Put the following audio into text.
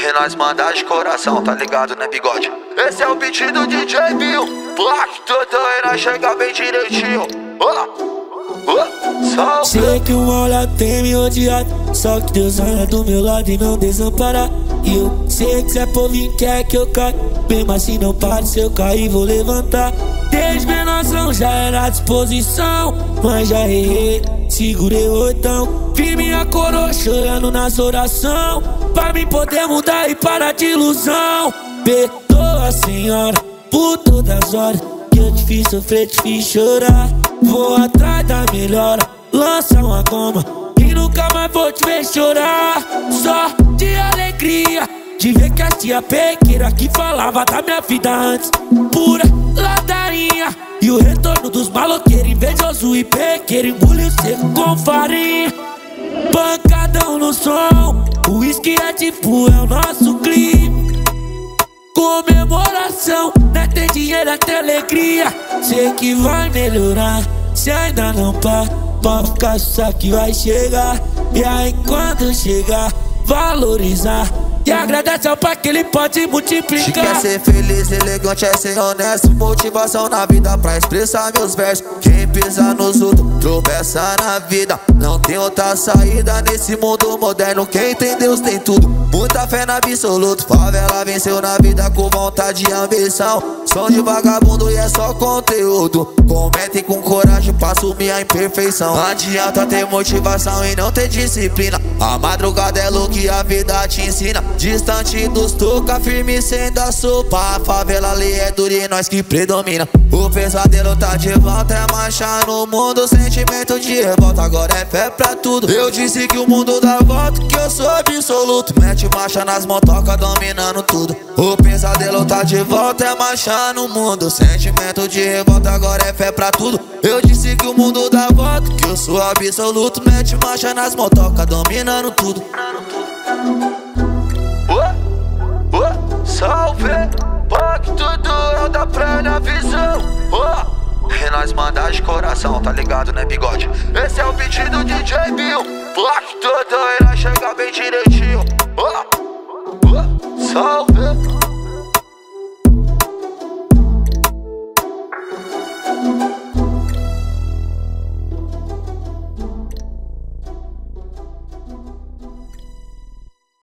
E nós manda de coração, tá ligado, né, bigode? Esse é o beat do DJ Bill. Black tudo e nós chega bem direitinho. Sei que uma olhada tem me odiado, só que Deus anda do meu lado e não desampara. E eu sei que se é povinho quer que eu caia, mesmo assim não pare, se eu cair vou levantar. Desde menorzão já era à disposição, mas já errei, segurei o oitão. Vi minha coroa chorando nas orações, pra mim poder mudar e parar de ilusão. Perdoa, Senhora, por todas as horas que eu te fiz sofrer, te fiz chorar. Vou atrás da melhora, lança uma goma e nunca mais vou te ver chorar. Só de alegria de ver que a tia pequeira que falava da minha vida antes, pura ladainha. E o retorno dos maloqueiros invejoso e pequeiro, engoliu seco com farinha. Pancadão no som, o uísque é tipo, é o nosso clima. Comemoração, não tem dinheiro, até alegria. Sei que vai melhorar, se ainda não pode ficar, só que vai chegar. E aí quando chegar, valorizar e agradece ao pai que ele pode multiplicar. Se quer ser feliz, elegante é ser honesto, motivação na vida pra expressar meus versos. Quem pisa nos outros, tropeça na vida. Não tem outra saída nesse mundo moderno. Quem tem Deus tem tudo, muita fé no absoluto. Favela venceu na vida com vontade e ambição. Som de vagabundo e é só conteúdo. Cometem com coragem pra assumir a imperfeição. Não adianta ter motivação e não ter disciplina. A madrugada é louca e a vida te ensina. Distante dos toca, firme sem dar sopa. A favela ali é dura e nós que predomina. O pesadelo tá de volta, é marcha no mundo. Sentimento de revolta, agora é fé pra tudo. Eu disse que o mundo dá volta, que eu sou absoluto. Mete marcha nas motocas, dominando tudo. O pesadelo tá de volta, é marcha no mundo. Sentimento de revolta, agora é fé pra tudo. Eu disse que o mundo dá volta, que eu sou absoluto. Mete marcha nas motocas, dominando tudo. Salve, Black tudo é da praia na visão. E nós manda de coração, tá ligado, né, bigode? Esse é o beat do DJ Bill. Black tudo e nós chega bem direitinho. Salve.